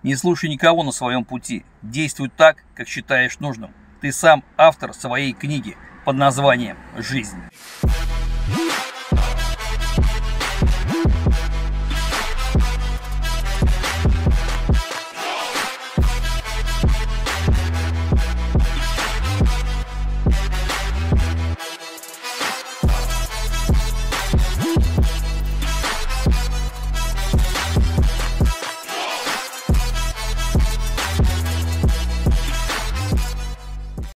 Не слушай никого на своем пути. Действуй так, как считаешь нужным. Ты сам автор своей книги под названием «Жизнь».